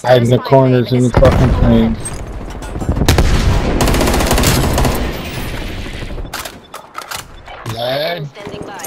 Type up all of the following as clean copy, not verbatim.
Hide in the corners in the fucking thing. Lad. Standing by.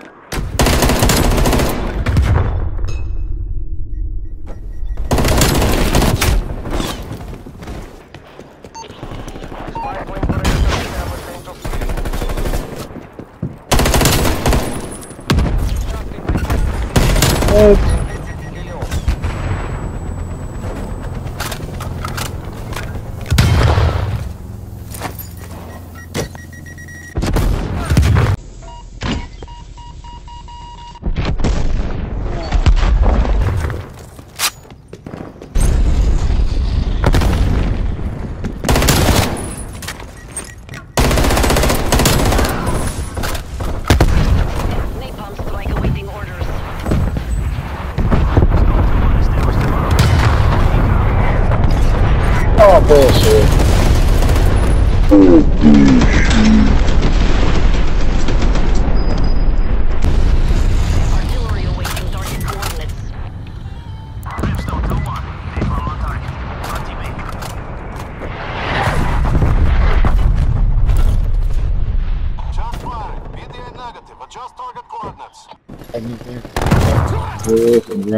Oh, bullshit. Artillery awaiting target coordinates. Brimstone 2-1. Napalm on target. On teammate. Just fine. BDA negative. Adjust target coordinates. Listen, bro.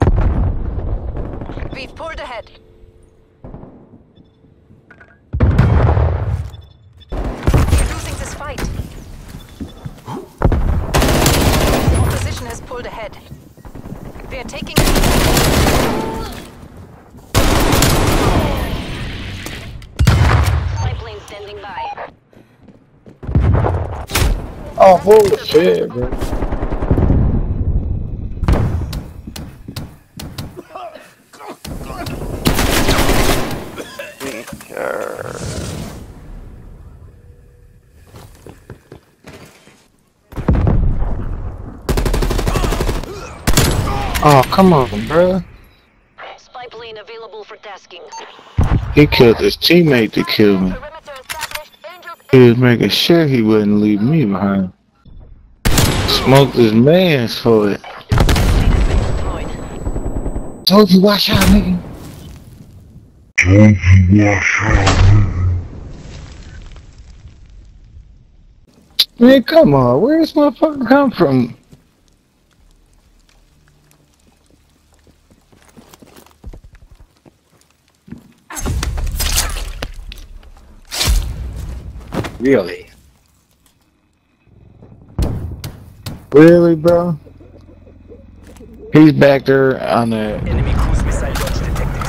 We've pulled ahead. We're losing this fight. Opposition has pulled ahead. We are taking spy plane standing by. Oh, bullshit, bro. Oh, come on, bro. Spy plane available for tasking. He killed his teammate to kill me. Perimeter established. Angels He was making sure he wouldn't leave me behind. Smoked his mans for it. deployed. Told you watch out, nigga. Man, come on. Where this motherfucker come from? Really? Really, bro? He's back there on the... Enemy cruise missile launch detected.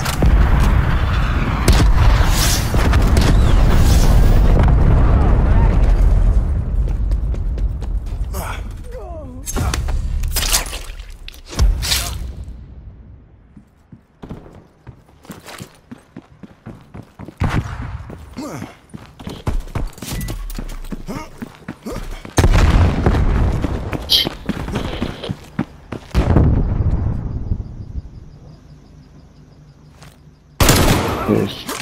Yes.